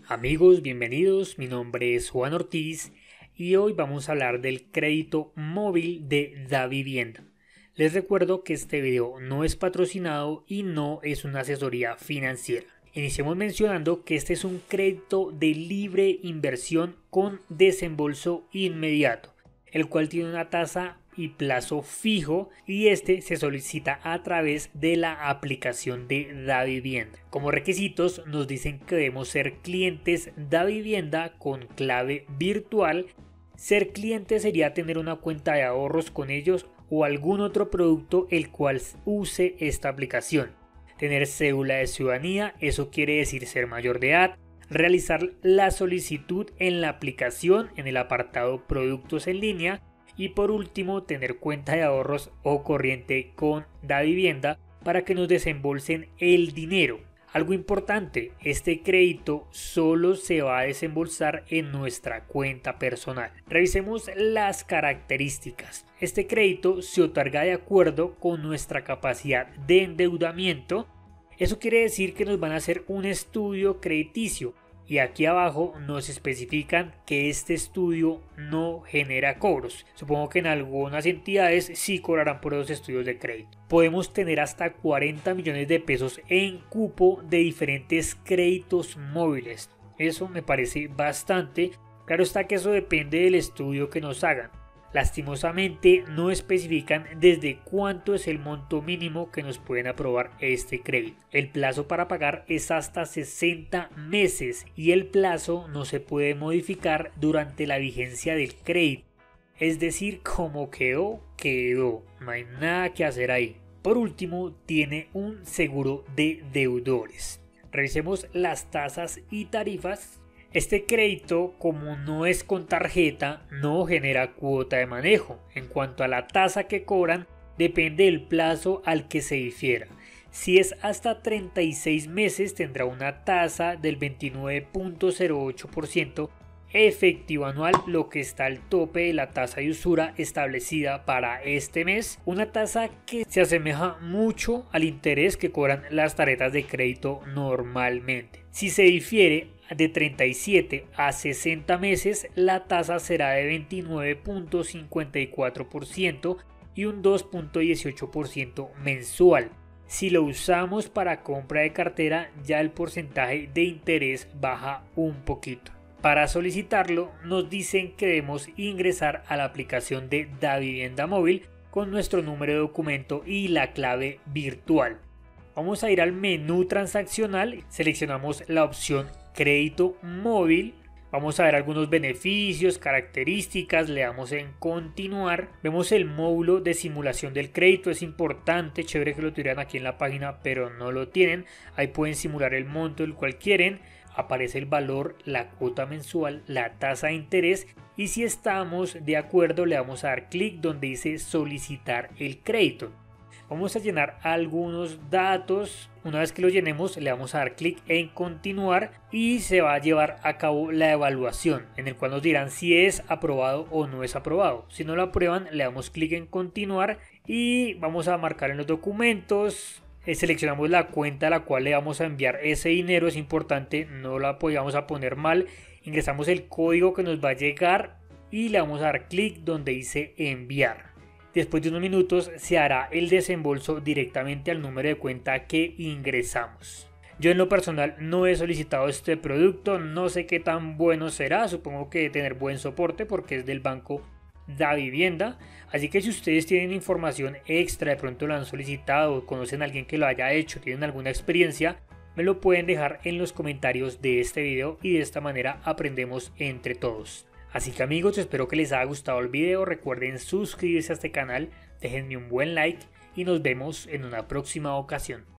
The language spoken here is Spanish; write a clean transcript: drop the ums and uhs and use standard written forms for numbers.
Amigos, bienvenidos, mi nombre es Juan Ortiz y hoy vamos a hablar del crédito móvil de Davivienda. Les recuerdo que este video no es patrocinado y no es una asesoría financiera. Iniciemos mencionando que este es un crédito de libre inversión con desembolso inmediato, el cual tiene una tasa y plazo fijo y este se solicita a través de la aplicación de Davivienda. Como requisitos nos dicen que debemos ser clientes Davivienda con clave virtual. Ser cliente sería tener una cuenta de ahorros con ellos o algún otro producto el cual use esta aplicación. Tener cédula de ciudadanía, eso quiere decir ser mayor de edad. Realizar la solicitud en la aplicación en el apartado productos en línea. Y por último, tener cuenta de ahorros o corriente con Davivienda para que nos desembolsen el dinero. Algo importante, este crédito solo se va a desembolsar en nuestra cuenta personal. Revisemos las características. Este crédito se otorga de acuerdo con nuestra capacidad de endeudamiento. Eso quiere decir que nos van a hacer un estudio crediticio. Y aquí abajo nos especifican que este estudio no genera cobros. Supongo que en algunas entidades sí cobrarán por los estudios de crédito. Podemos tener hasta 40 millones de pesos en cupo de diferentes créditos móviles. Eso me parece bastante. Claro está que eso depende del estudio que nos hagan. Lastimosamente no especifican desde cuánto es el monto mínimo que nos pueden aprobar este crédito. El plazo para pagar es hasta 60 meses y el plazo no se puede modificar durante la vigencia del crédito. Es decir, como quedó, quedó. No hay nada que hacer ahí. Por último, tiene un seguro de deudores. Revisemos las tasas y tarifas. Este crédito, como no es con tarjeta, no genera cuota de manejo. En cuanto a la tasa que cobran, depende del plazo al que se difiera. Si es hasta 36 meses, tendrá una tasa del 29.08% efectivo anual, lo que está al tope de la tasa de usura establecida para este mes. Una tasa que se asemeja mucho al interés que cobran las tarjetas de crédito normalmente. Si se difiere de 37 a 60 meses, la tasa será de 29.54% y un 2.18% mensual. Si lo usamos para compra de cartera, ya el porcentaje de interés baja un poquito. Para solicitarlo, nos dicen que debemos ingresar a la aplicación de Davivienda Móvil con nuestro número de documento y la clave virtual. Vamos a ir al menú transaccional, seleccionamos la opción crédito móvil, vamos a ver algunos beneficios, características, le damos en continuar, vemos el módulo de simulación del crédito, es importante, chévere que lo tuvieran aquí en la página pero no lo tienen, ahí pueden simular el monto el cual quieren, aparece el valor, la cuota mensual, la tasa de interés y si estamos de acuerdo le vamos a dar clic donde dice solicitar el crédito. Vamos a llenar algunos datos. Una vez que lo llenemos le vamos a dar clic en continuar y se va a llevar a cabo la evaluación en el cual nos dirán si es aprobado o no es aprobado. Si no lo aprueban le damos clic en continuar y vamos a marcar en los documentos. Seleccionamos la cuenta a la cual le vamos a enviar ese dinero, es importante, no la podamos a poner mal. Ingresamos el código que nos va a llegar y le vamos a dar clic donde dice enviar. Después de unos minutos se hará el desembolso directamente al número de cuenta que ingresamos. Yo en lo personal no he solicitado este producto, no sé qué tan bueno será, supongo que debe tener buen soporte porque es del banco Davivienda. Así que si ustedes tienen información extra, de pronto lo han solicitado o conocen a alguien que lo haya hecho, tienen alguna experiencia, me lo pueden dejar en los comentarios de este video y de esta manera aprendemos entre todos. Así que amigos, espero que les haya gustado el video, recuerden suscribirse a este canal, déjenme un buen like y nos vemos en una próxima ocasión.